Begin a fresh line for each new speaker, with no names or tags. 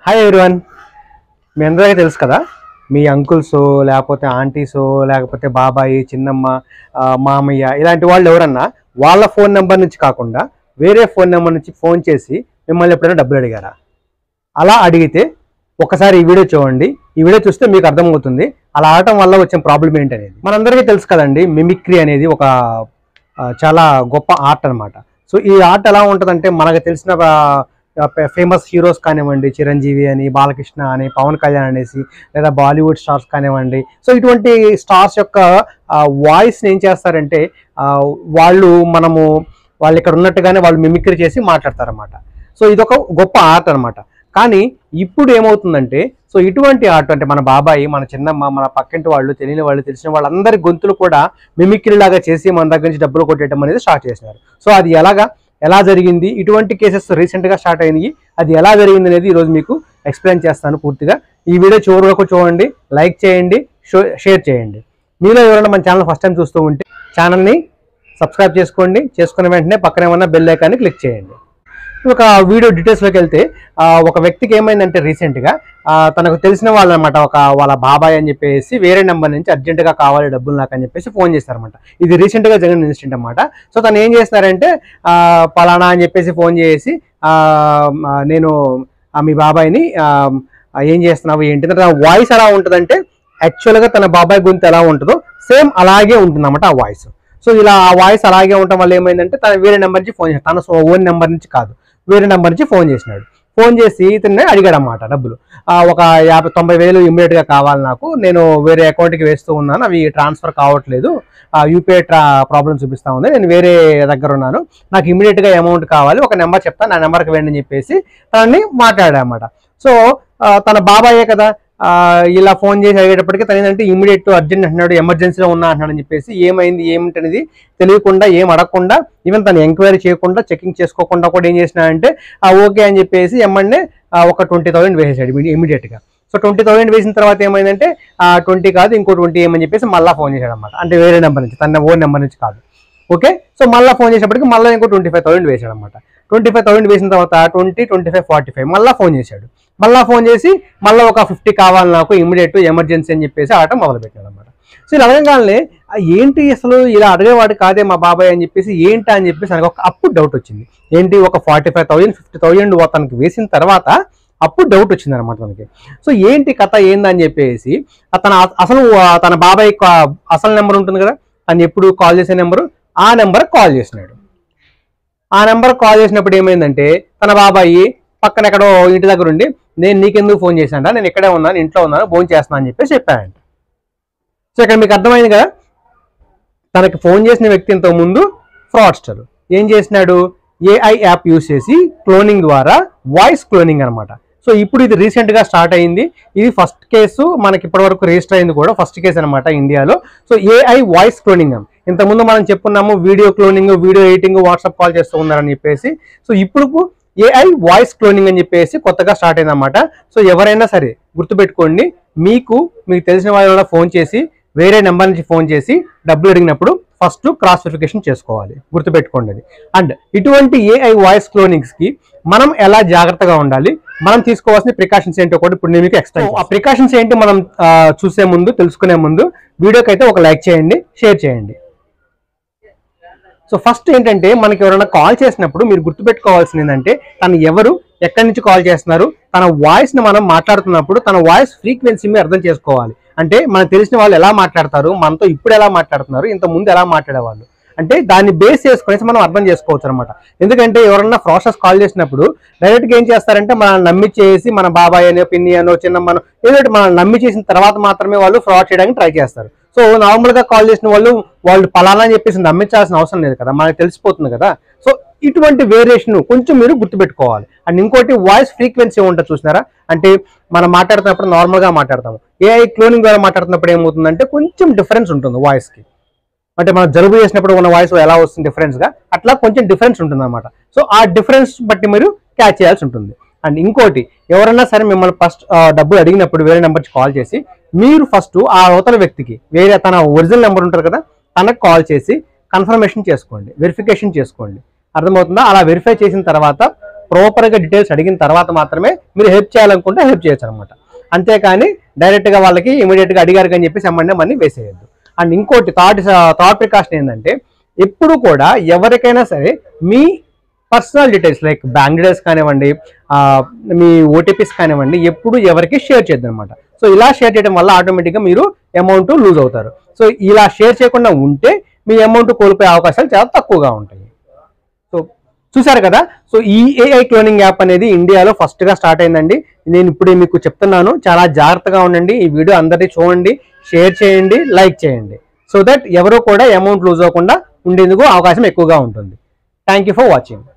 Hi everyone, మీ అందరికీ తెలుసు కదా, మీ అంకుల్స్ లేకపోతే ఆంటీస్ లేకపోతే బాబాయి చిన్నమ్మ మామయ్య ఇలాంటి వాళ్ళు ఎవరన్నా వాళ్ళ ఫోన్ నెంబర్ నుంచి కాకుండా వేరే ఫోన్ నెంబర్ నుంచి ఫోన్ చేసి మిమ్మల్ని ఎప్పుడైనా డబ్బులు అడిగారా? అలా అడిగితే ఒకసారి ఈ వీడియో చూడండి. ఈ వీడియో చూస్తే మీకు అర్థమవుతుంది అలా ఆడటం వల్ల వచ్చే ప్రాబ్లం ఏంటనేది. మనందరికీ తెలుసు కదండి, మిమిక్రీ అనేది ఒక చాలా గొప్ప ఆర్ట్ అనమాట. సో ఈ ఆర్ట్ ఎలా ఉంటుందంటే, మనకు తెలిసిన ఫేమస్ హీరోస్ కానివ్వండి, చిరంజీవి అని, బాలకృష్ణ అని, పవన్ కళ్యాణ్ అనేసి, లేదా బాలీవుడ్ స్టార్స్ కానివ్వండి, సో ఇటువంటి స్టార్స్ యొక్క వాయిస్ని ఏం చేస్తారంటే వాళ్ళు ఇక్కడ ఉన్నట్టుగానే వాళ్ళు మిమిక్రీ చేసి మాట్లాడతారన్నమాట. సో ఇదొక గొప్ప ఆర్ట్ అనమాట. కానీ ఇప్పుడు ఏమవుతుందంటే, సో ఇటువంటి ఆర్ట్ అంటే మన బాబాయి, మన చిన్నమ్మ, మన పక్కింటి వాళ్ళు, తెలియని వాళ్ళు, తెలిసిన వాళ్ళందరి గొంతులు కూడా మిమిక్రీ లాగా చేసి మన దగ్గర నుంచి డబ్బులు కొట్టేయడం అనేది స్టార్ట్ చేసినారు. సో అది ఎలా జరిగింది, ఇటువంటి కేసెస్ రీసెంట్గా స్టార్ట్ అయినాయి, అది ఎలా జరిగింది అనేది ఈరోజు మీకు ఎక్స్ప్లెయిన్ చేస్తాను పూర్తిగా. ఈ వీడియో చివరి వరకు చూడండి, లైక్ చేయండి, షేర్ చేయండి. మీలో ఎవరైనా మన ఛానల్ ఫస్ట్ టైం చూస్తూ ఉంటే ఛానల్ని సబ్స్క్రైబ్ చేసుకోండి. చేసుకున్న వెంటనే పక్కనే ఉన్న బెల్ ఐకాన్ని క్లిక్ చేయండి. ఒక వీడియో డీటెయిల్స్లోకి వెళ్తే, ఒక వ్యక్తికి ఏమైందంటే రీసెంట్గా తనకు తెలిసిన వాళ్ళు అనమాట, వాళ్ళ బాబాయ్ అని చెప్పేసి వేరే నెంబర్ నుంచి అర్జెంటుగా కావాలి డబ్బులు నాకు అని చెప్పేసి ఫోన్ చేస్తారనమాట. ఇది రీసెంట్గా జరిగిన ఇన్సిడెంట్ అనమాట. సో తను ఏం చేస్తున్నారంటే, పలానా అని చెప్పేసి ఫోన్ చేసి, నేను మీ బాబాయ్ని ఏం చేస్తున్నావు ఏంటి, తన వాయిస్ ఎలా ఉంటుందంటే యాక్చువల్గా తన బాబాయ్ గొంతు ఎలా ఉంటుందో సేమ్ అలాగే ఉంటుందన్నమాట ఆ వాయిస్. సో ఇలా ఆ వాయిస్ అలాగే ఉండటం వల్ల ఏమైందంటే, తన వేరే నెంబర్ నుంచి ఫోన్ చేస్తాను, తన ఓన్ నెంబర్ నుంచి కాదు, వేరే నెంబర్ నుంచి ఫోన్ చేసినాడు. ఫోన్ చేసి ఇతన్ని అడిగాడు అన్నమాట డబ్బులు. ఒక 50-90,000 ఇమ్మీడియట్గా కావాలి నాకు, నేను వేరే అకౌంట్కి వేస్తూ ఉన్నాను, అవి ట్రాన్స్ఫర్ కావట్లేదు, యూపీఐ ప్రాబ్లం చూపిస్తూ ఉంది, నేను వేరే దగ్గర ఉన్నాను, నాకు ఇమ్మీడియట్గా అమౌంట్ కావాలి, ఒక నెంబర్ చెప్తాను, నా నెంబర్కి వేయండి అని చెప్పేసి తనని మాట్లాడాడన్నమాట. సో తన బాబాయే కదా, ఇలా ఫోన్ చేసి అడిగేటప్పటికి తను ఏంటంటే ఇమీడియట్ అర్జెంట్ అంటున్నాడు, ఎమర్జెన్సీలో ఉన్నా అంటున్నాడు అని చెప్పేసి ఏమైంది ఏమిటనేది తెలియకుండా, ఏం అడగకుండా, ఈవెన్ తను ఎంక్వైరీ చేయకుండా, చెకింగ్ చేసుకోకుండా కూడా ఏం చేసినాడంటే ఓకే అని చెప్పేసి ఎమ్మండే ఒక 20,000 వేసేసాడు ఇమీడియట్గా. సో 20,000 వేసిన తర్వాత ఏమైందంటే 20 కాదు ఇంకో 20 ఏమని చెప్పేసి మళ్ళీ ఫోన్ చేశాడు అనమాట. అంటే వేరే నెంబర్ నుంచి, తన ఓన్ నెంబర్ నుంచి కాదు. ఓకే, సో మళ్ళీ ఫోన్ చేసేప్పటికి మళ్ళీ ఇంకో 25,000 వేసాడు అనమాట. 25,000 వేసిన తర్వాత 20, 25, 45 మళ్ళీ ఫోన్ చేశాడు. మళ్ళీ ఫోన్ చేసి మళ్ళీ ఒక 50 కావాలి నాకు ఇమీడియట్ ఎమర్జెన్సీ అని చెప్పేసి ఆడటం మొదలుపెట్టాడు అనమాట. సో ఇలా అడగగానే ఏంటి అసలు ఇలా అడిగేవాడు కాదే మా బాబాయ్ అని చెప్పేసి, ఏంటా అని చెప్పేసి నాకు అప్పుడు డౌట్ వచ్చింది. ఏంటి, ఒక 45,000, 50,000 తనకి వేసిన తర్వాత అప్పుడు డౌట్ వచ్చింది అనమాట తనకి. సో ఏంటి కథ ఏందని చెప్పేసి తన బాబాయ్ అసలు నెంబర్ ఉంటుంది కదా, తను ఎప్పుడు కాల్ చేసే నెంబరు, ఆ నెంబర్ కాల్ చేసినాడు. ఆ నెంబర్ కాల్ చేసినప్పుడు ఏమైందంటే, తన బాబాయి పక్కన ఎక్కడో ఇంటి దగ్గర ఉండి, నేను నీకెందుకు ఫోన్ చేశాను, నేను ఇక్కడే ఉన్నాను, ఇంట్లో ఉన్నాను, ఫోన్ చేస్తున్నాను అని చెప్పేసి చెప్పానంట. సో ఇక్కడ మీకు అర్థమైంది కదా, తనకి ఫోన్ చేసిన వ్యక్తి ఇంతకు ముందు ఫ్రాడ్స్టర్. ఏం చేసినాడు, ఏఐ యాప్ యూజ్ చేసి క్లోనింగ్ ద్వారా వాయిస్ క్లోనింగ్ అనమాట. సో ఇప్పుడు ఇది రీసెంట్గా స్టార్ట్ అయింది. ఇది ఫస్ట్ కేసు మనకి ఇప్పటివరకు రిజిస్టర్ అయింది కూడా, ఫస్ట్ కేసు అనమాట ఇండియాలో. సో ఏఐ వాయిస్ క్లోనింగ్ అని ఇంతకుముందు మనం చెప్పుకున్నాము, video cloning, video editing, WhatsApp call చేస్తూ ఉన్నారని చెప్పేసి. సో ఇప్పుడు ఏఐ వాయిస్ క్లోనింగ్ అని చెప్పేసి కొత్తగా స్టార్ట్ అయిందన్నమాట. సో ఎవరైనా సరే గుర్తుపెట్టుకోండి, మీకు తెలిసిన వాళ్ళ ఫోన్ చేసి వేరే నెంబర్ నుంచి ఫోన్ చేసి డబ్బులు అడిగినప్పుడు ఫస్ట్ క్రాస్ వెరిఫికేషన్ చేసుకోవాలి, గుర్తుపెట్టుకోండి అది. అండ్ ఇటువంటి ఏఐ వాయిస్ క్లోనింగ్స్కి మనం ఎలా జాగ్రత్తగా ఉండాలి, మనం తీసుకోవాల్సిన ప్రికాషన్స్ ఏంటో కూడా ఇప్పుడు నేను మీకు ఎక్స్ప్లెయిన్. ఆ ప్రికాషన్స్ ఏంటి మనం చూసే ముందు, తెలుసుకునే ముందు వీడియోకి అయితే ఒక లైక్ చేయండి, షేర్ చేయండి. సో ఫస్ట్ ఏంటంటే, మనకి ఎవరైనా కాల్ చేసినప్పుడు మీరు గుర్తుపెట్టుకోవాల్సింది ఏంటంటే, తను ఎవరు, ఎక్కడి నుంచి కాల్ చేస్తున్నారు, తన వాయిస్ని మనం మాట్లాడుతున్నప్పుడు తన వాయిస్ ఫ్రీక్వెన్సీ మీరు అర్థం చేసుకోవాలి. అంటే మనకు తెలిసిన వాళ్ళు ఎలా మాట్లాడతారు, మనతో ఇప్పుడు ఎలా మాట్లాడుతున్నారు, ఇంత ముందు ఎలా మాట్లాడేవాళ్ళు, అంటే దాన్ని బేస్ చేసుకునేసి మనం అర్థం చేసుకోవచ్చు అనమాట. ఎందుకంటే ఎవరన్నా ఫ్రాషర్స్ కాల్ చేసినప్పుడు డైరెక్ట్గా ఏం చేస్తారంటే, మనల్ని నమ్మిచ్చేసి మన బాబాయ్ అనో, పిన్ని అనో, చిన్నమ్మనో ఏదో మనల్ని నమ్మి చేసిన తర్వాత మాత్రమే వాళ్ళు ఫ్రాడ్ చేయడానికి ట్రై చేస్తారు. సో నార్మల్గా కాల్ చేసిన వాళ్ళు పలానా అని చెప్పేసి నమ్మించాల్సిన అవసరం లేదు కదా, మనకు తెలిసిపోతుంది కదా. సో ఇటువంటి వేరియేషన్ కొంచెం మీరు గుర్తుపెట్టుకోవాలి. అండ్ ఇంకోటి, వాయిస్ ఫ్రీక్వెన్సీ ఉంటుంది చూసినారా, అంటే మనం మాట్లాడుతున్నప్పుడు నార్మల్గా మాట్లాడతాము, ఏఐ క్లోనింగ్ ద్వారా మాట్లాడుతున్నప్పుడు ఏమవుతుందంటే కొంచెం డిఫరెన్స్ ఉంటుంది వాయిస్కి. అంటే మనం జలుబు చేసినప్పుడు ఉన్న వాయిస్ ఎలా వస్తుంది డిఫరెన్స్గా, అట్లా కొంచెం డిఫరెన్స్ ఉంటుంది అనమాట. సో ఆ డిఫరెన్స్ బట్టి మీరు క్యాచ్ చేయాల్సి ఉంటుంది. అండ్ ఇంకోటి, ఎవరైనా సరే మిమ్మల్ని ఫస్ట్ డబ్బులు అడిగినప్పుడు వేరే నెంబర్కి కాల్ చేసి, మీరు ఫస్ట్ ఆ అవతల వ్యక్తికి వేరే తన ఒరిజినల్ నెంబర్ ఉంటుంది కదా, తనకు కాల్ చేసి కన్ఫర్మేషన్ చేసుకోండి, వెరిఫికేషన్ చేసుకోండి. అర్థమవుతుందా? అలా వెరిఫై చేసిన తర్వాత ప్రాపర్గా డీటెయిల్స్ అడిగిన తర్వాత మాత్రమే మీరు హెల్ప్ చేయాలనుకుంటే హెల్ప్ చేయొచ్చు అనమాట. అంతేకాని డైరెక్ట్గా వాళ్ళకి ఇమీడియట్గా అడిగారు అని చెప్పేసి ఎమ్మంటే మనీ వేసేయద్దు. అండ్ ఇంకోటి థర్డ్ ప్రికాషన్ ఏంటంటే ఎప్పుడు కూడా ఎవరికైనా సరే మీ personal details like bank details కానివ్వండి, మీ ఓటీపీస్ కానివ్వండి, ఎప్పుడు ఎవరికి షేర్ చేయొద్దు అనమాట. సో ఇలా షేర్ చేయడం వల్ల ఆటోమేటిక్గా మీరు అమౌంట్ లూజ్ అవుతారు. సో ఇలా షేర్ చేయకుండా ఉంటే మీ అమౌంట్ కోల్పోయే అవకాశాలు చాలా తక్కువగా ఉంటాయి. సో చూసారు కదా. సో ఈ ఏఐ క్లోనింగ్ యాప్ అనేది ఇండియాలో ఫస్ట్గా స్టార్ట్ అయిందండి. నేను ఇప్పుడు మీకు చెప్తున్నాను, చాలా జాగ్రత్తగా ఉండండి. ఈ వీడియో అందరినీ చూడండి, షేర్ చేయండి, లైక్ చేయండి. సో దట్ ఎవరు కూడా అమౌంట్ లూజ్ అవ్వకుండా ఉండేందుకు అవకాశం ఎక్కువగా ఉంటుంది. Thank you for watching.